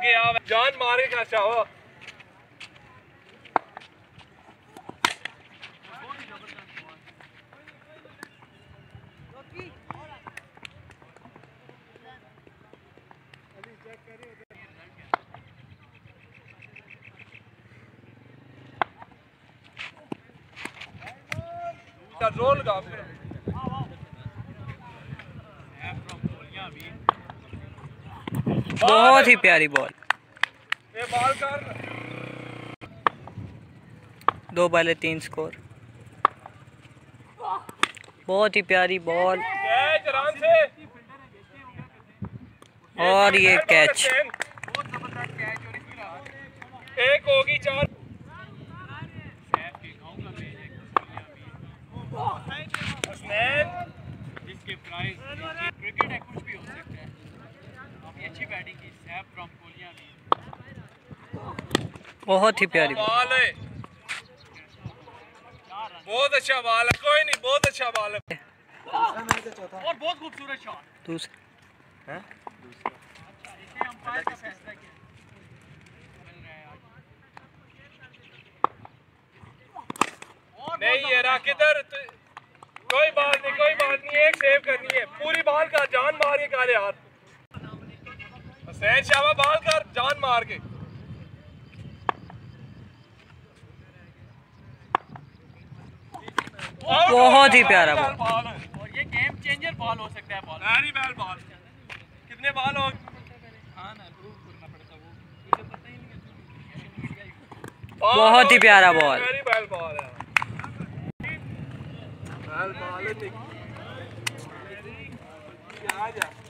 आगे आ जान मारे का चाहो रोल का बहुत ही प्यारी बॉल। ये बॉल कर 2 बॉले 3 स्कोर। बहुत ही प्यारी बॉल कैच रन से और ये कैच। बहुत जबरदस्त कैच और इस तरह एक होगी 4 जिसके प्राइस क्रिकेट है कुछ भी हो सकता है। काफी अच्छी बैटिंग की सैफ फ्रॉम कोलिया भी। बहुत ही प्यारी बॉल है बहुत अच्छा बॉल है कोई नहीं बहुत अच्छा बॉल है और बहुत खूबसूरत शॉट। दूसरा हैं इसने अंपायर का फैसला किया। नहीं ये रहा किधर कोई बात नहीं एक सेव करनी है पूरी बॉल का जान मार के काले हाथ हुसैन शाबा बॉल कर जान मार के बहुत ही प्यारा बॉल। और ये गेम चेंजर बॉल हो सकता है। बॉल वेरी वेल बॉल कितने बॉल हो हाँ ना प्रूव करना पड़ता वो मुझे पता ही नहीं है। बहुत ही प्यारा बॉल। वेरी वेल बॉल है वेल बॉल है